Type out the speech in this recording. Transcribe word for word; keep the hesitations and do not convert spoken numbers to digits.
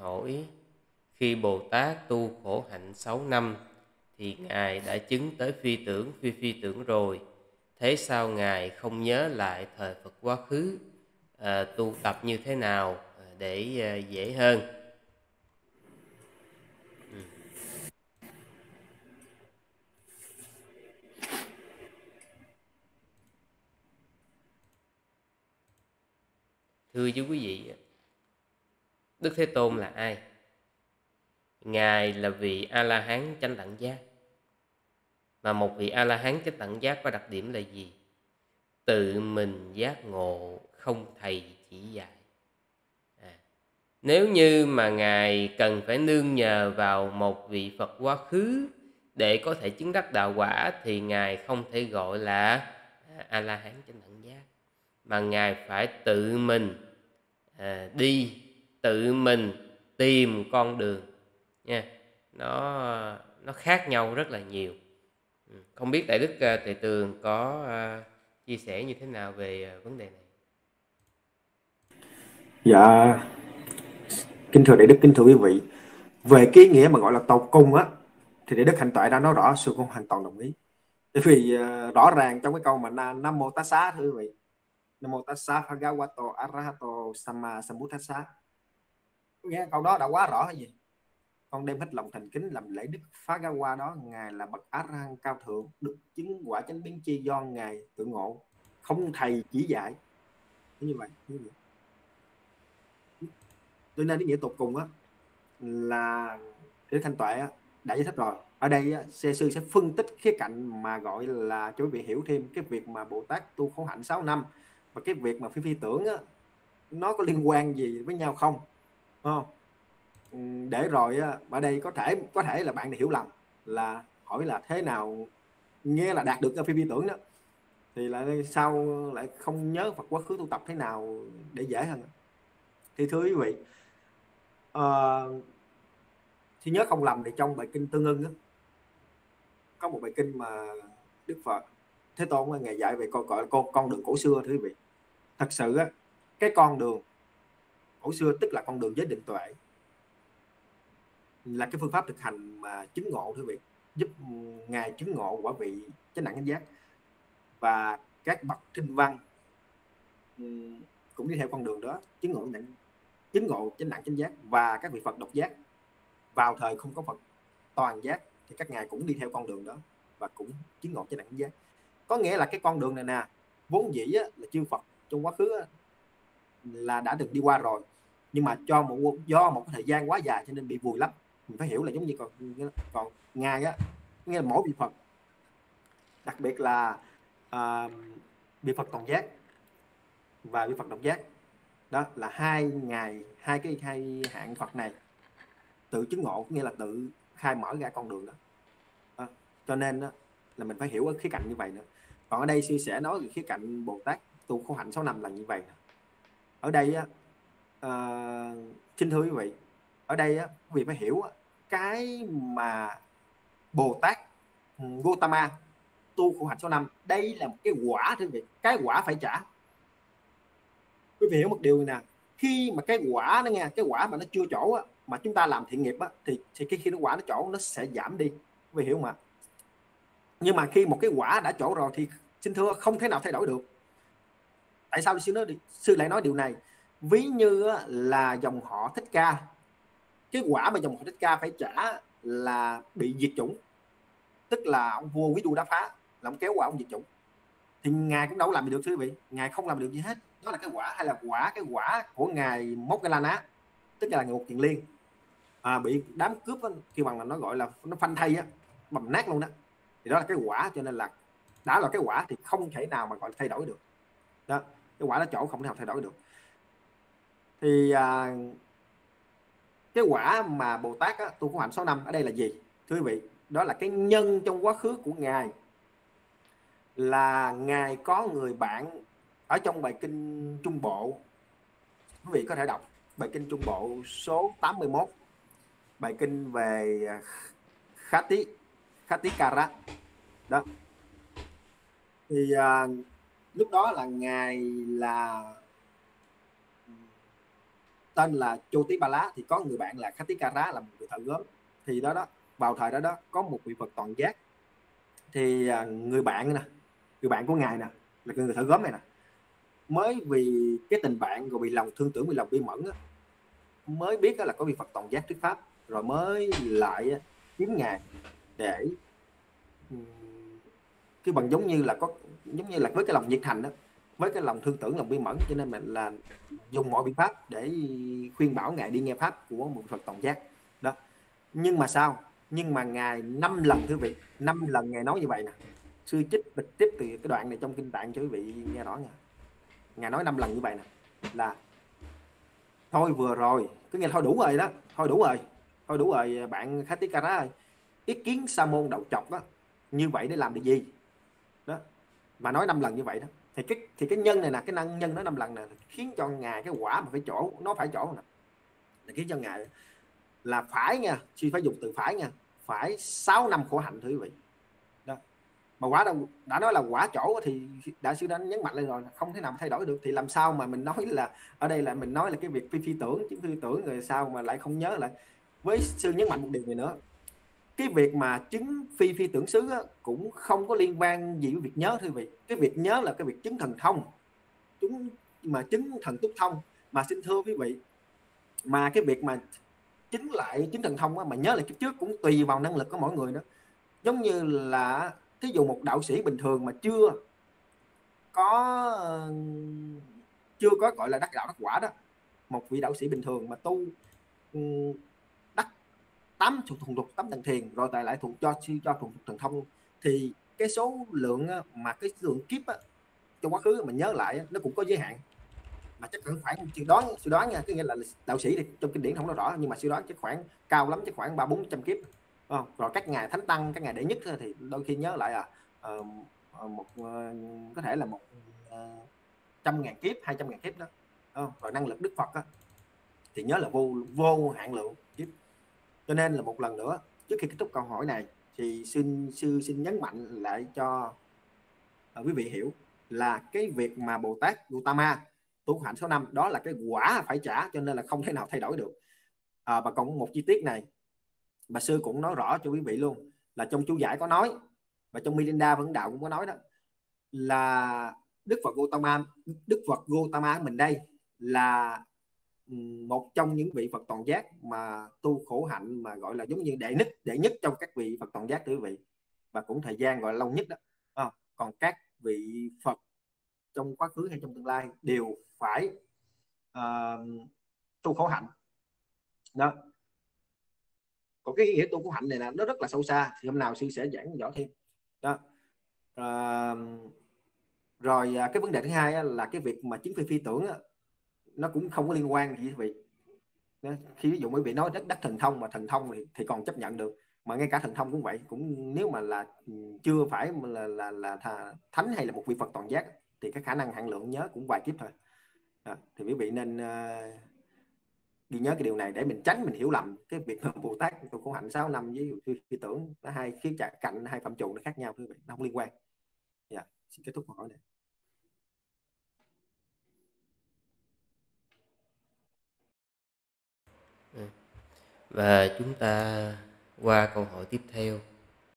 hỏi: khi Bồ Tát tu khổ hạnh sáu năm thì Ngài đã chứng tới phi tưởng phi phi tưởng rồi. Thế sao Ngài không nhớ lại thời Phật quá khứ, à, tu tập như thế nào để à, dễ hơn? Ừ. Thưa với quý vị, Đức Thế Tôn là ai? Ngài là vị A-la-hán chánh đẳng giác. Mà một vị A-la-hán chánh đẳng giác có đặc điểm là gì? Tự mình giác ngộ, không thầy chỉ dạy. À, nếu như mà Ngài cần phải nương nhờ vào một vị Phật quá khứ để có thể chứng đắc đạo quả thì Ngài không thể gọi là A-la-hán chánh đẳng giác, mà Ngài phải tự mình à, đi, tự mình tìm con đường nha. Nó nó khác nhau rất là nhiều. Không biết Đại Đức à, Tuệ Tường có à, chia sẻ như thế nào về à, vấn đề này? Dạ, kính thưa Đại Đức, kính thưa quý vị, về cái nghĩa mà gọi là tột cùng á, thì Đại Đức Hạnh Tuệ đã nói rõ, sư cũng hoàn toàn đồng ý. Bởi vì uh, rõ ràng trong cái câu mà Nam Mô Tát Xá, thưa quý vị, Nam Mô Tát Xá Bhagavato Arahato Samma Sambuddhassa, nghe câu đó đã quá rõ hay gì. Con đem hết lòng thành kính làm lễ Đức Phá Ga Qua đó, Ngài là bậc A Ra Hán cao thượng, được chứng quả chánh biến chi do Ngài tự ngộ, không thầy chỉ dạy. Như vậy, như vậy. Cho nên cái nghĩa tột cùng á là Đức Thanh Tuệ á, đã giải thích rồi. Ở đây á, sư sẽ phân tích khía cạnh mà gọi là cho quý vị hiểu thêm cái việc mà Bồ Tát tu khổ hạnh sáu năm và cái việc mà phi phi tưởng á, nó có liên quan gì với nhau không? Không? Để rồi á, ở đây có thể có thể là bạn hiểu lầm là hỏi là thế nào nghe là đạt được phi phi tưởng đó, thì lại sao lại không nhớ Phật quá khứ tu tập thế nào để dễ hơn. Thì thưa quý vị, uh, thì nhớ không lầm thì trong bài kinh Tương Ưng đó, có một bài kinh mà Đức Phật Thế Tôn Ngài dạy về con gọi là con con đường cổ xưa. Thưa quý vị, thật sự á, cái con đường cổ xưa tức là con đường giới định tuệ, là cái phương pháp thực hành mà chứng ngộ, thưa quý vị, giúp Ngài chứng ngộ quả vị chánh đẳng chánh giác. Và các bậc kinh văn cũng đi theo con đường đó, chứng ngộ chứng ngộ chánh đẳng chánh giác. Và các vị Phật độc giác vào thời không có Phật toàn giác thì các ngài cũng đi theo con đường đó và cũng chứng ngộ chánh đẳng chánh giác. Có nghĩa là cái con đường này nè, vốn dĩ á, là chư Phật trong quá khứ á, là đã được đi qua rồi, nhưng mà cho một do một cái thời gian quá dài cho nên bị vùi lấp. Mình phải hiểu là giống như còn còn ngài á, nghĩa là mỗi vị Phật, đặc biệt là uh, vị Phật toàn giác và vị Phật độc giác, đó là hai ngài hai cái hai hạng Phật này tự chứng ngộ, nghĩa là tự khai mở ra con đường đó, đó. Cho nên đó, là mình phải hiểu ở khía cạnh như vậy nữa. Còn ở đây sư sẽ nói về khía cạnh Bồ Tát tu khổ hạnh sáu năm là như vậy. Ở đây á, uh, xin thưa quý vị, ở đây á, quý vị phải hiểu á, cái mà Bồ Tát Gautama tu khổ hạnh sáu năm, đây là một cái quả, thưa quý vị, cái quả phải trả. Quý vị hiểu một điều này nè, khi mà cái quả nó nghe cái quả mà nó chưa chỗ á, mà chúng ta làm thiện nghiệp á, thì, thì khi, khi nó quả nó chỗ nó sẽ giảm đi, quý vị hiểu không ạ? Nhưng mà khi một cái quả đã chỗ rồi thì xin thưa không thể nào thay đổi được. Tại sao sư nói sư lại nói điều này? Ví như là dòng họ Thích Ca, cái quả mà dòng họ Thích Ca phải trả là bị diệt chủng, tức là ông vua Quý Du Đá Phá là ông kéo qua ông diệt chủng, thì ngài cũng đâu làm được, thưa quý vị, ngài không làm được gì hết. Đó là cái quả. Hay là quả cái quả của ngài Moggallana, tức là ngài Một Kiền Liên, à, bị đám cướp đó, kêu bằng là nó gọi là nó phanh thây á, bầm nát luôn đó, thì đó là cái quả. Cho nên là đã là cái quả thì không thể nào mà gọi là thay đổi được đó, cái quả đó chỗ không thể nào thay đổi được. Thì à, cái quả mà Bồ Tát á, tu khổ hạnh sáu năm ở đây là gì, thưa quý vị? Đó là cái nhân trong quá khứ của ngài, là ngài có người bạn ở trong bài kinh Trung Bộ. Quý vị có thể đọc bài kinh Trung Bộ số tám mươi mốt, bài kinh về Khati Khatikara đó. Thì à, lúc đó là ngài là tên là Chotipala thì có người bạn là Khatikara là một người thợ gốm. Thì đó đó, vào thời đó đó có một vị Phật toàn giác, thì à, người bạn nè, người bạn của ngài nè, là người thợ gốm này nè, mới vì cái tình bạn rồi bị lòng thương tưởng, bị lòng bi mẫn á, mới biết là có vị Phật toàn giác thuyết pháp, rồi mới lại kiếm ngài để cái bằng giống như là có giống như là với cái lòng nhiệt thành đó, với cái lòng thương tưởng, lòng bi mẫn, cho nên mình là dùng mọi biện pháp để khuyên bảo ngài đi nghe pháp của một Phật toàn giác đó. Nhưng mà sao? Nhưng mà ngài năm lần thưa vị, năm lần ngài nói như vậy nè. Sư trích bịch tiếp từ cái đoạn này trong kinh tạng cho quý vị nghe rõ nha. Ngài nói năm lần như vậy nè, là thôi vừa rồi, cứ nghe thôi đủ rồi đó, thôi đủ rồi, thôi đủ rồi bạn Khatikara ơi, ý kiến sa môn đậu chọc đó, như vậy để làm được gì đó, mà nói năm lần như vậy đó. Thì cái thì cái nhân này nè, cái năng nhân nói năm lần này khiến cho ngài cái quả mà phải chỗ, nó phải chỗ nè, là khiến cho ngài là phải nha, suy phải dùng từ phải nha, phải sáu năm khổ hạnh thưa quý vị đó. Mà quả đâu đã nói là quả chỗ thì đại sư đã nhấn mạnh lên rồi, không thể nào thay đổi được. Thì làm sao mà mình nói là ở đây là mình nói là cái việc phi phi tưởng chứ phi tưởng rồi sao mà lại không nhớ lại. Với sư nhấn mạnh một điều này nữa, cái việc mà chứng phi phi tưởng xứ á, cũng không có liên quan gì với việc nhớ thưa quý vị. Cái việc nhớ là cái việc chứng thần thông, chúng mà chứng thần túc thông. Mà xin thưa quý vị, mà cái việc mà chứng lại chứng thần thông á, mà nhớ lại kiếp trước cũng tùy vào năng lực của mỗi người đó. Giống như là thí dụ một đạo sĩ bình thường mà chưa có chưa có gọi là đắc đạo đắc quả đó, một vị đạo sĩ bình thường mà tu đắc tám thuộc thuần thuộc tám tầng thiền rồi tại lại thuộc cho cho thuộc thần thông, thì cái số lượng mà cái lượng kiếp á, trong quá khứ mình nhớ lại nó cũng có giới hạn. Mà chắc khoảng khoảng suy đoán suy đoán nha, cái nghĩa là đạo sĩ thì trong kinh điển không nói rõ, nhưng mà suy đoán chắc khoảng cao lắm chắc khoảng ba bốn trăm kiếp. Không? Rồi các ngài thánh tăng, các ngài đệ nhất thì đôi khi nhớ lại à uh, một uh, có thể là một uh, trăm ngàn kiếp, hai trăm ngàn kiếp đó. Không? Rồi năng lực Đức Phật á, thì nhớ là vô vô hạn lượng kiếp. Cho nên là một lần nữa, trước khi kết thúc câu hỏi này thì xin sư xin nhấn mạnh lại cho uh, quý vị hiểu là cái việc mà Bồ Tát Gautama tu hạnh số năm đó là cái quả phải trả, cho nên là không thể nào thay đổi được. À, và còn một chi tiết này bà sư cũng nói rõ cho quý vị luôn, là trong chú giải có nói, và trong Milinda Vấn Đạo cũng có nói đó, là Đức Phật Gautama, Đức Phật Gautama mình đây là một trong những vị Phật toàn giác mà tu khổ hạnh mà gọi là giống như đệ nhất đệ nhất trong các vị Phật toàn giác quý vị, và cũng thời gian gọi là lâu nhất đó. À, còn các vị Phật trong quá khứ hay trong tương lai đều phải uh, tu khổ hạnh đó. Còn cái nghĩa tu khổ hạnh này là nó rất là sâu xa, thì hôm nào sư sẽ giảng rõ thêm đó. Uh, rồi cái vấn đề thứ hai là cái việc mà chứng phi phi tưởng nó cũng không có liên quan gì quý vị. Khi ví dụ quý vị nói đất đất thần thông, mà thần thông thì, thì còn chấp nhận được, mà ngay cả thần thông cũng vậy, cũng nếu mà là chưa phải là là, là, là thánh hay là một vị Phật toàn giác thì cái khả năng hạn lượng nhớ cũng vài kiếp thôi. Đó, thì quý vị nên uh, ghi nhớ cái điều này để mình tránh mình hiểu lầm cái việc Bồ Tát tu khổ hạnh sáu năm với phi, phi tưởng, nó hai khía cạnh, hai phạm trù nó khác nhau quý vị, nó không liên quan. Dạ, xin kết thúc câu hỏi này. Và chúng ta qua câu hỏi tiếp theo.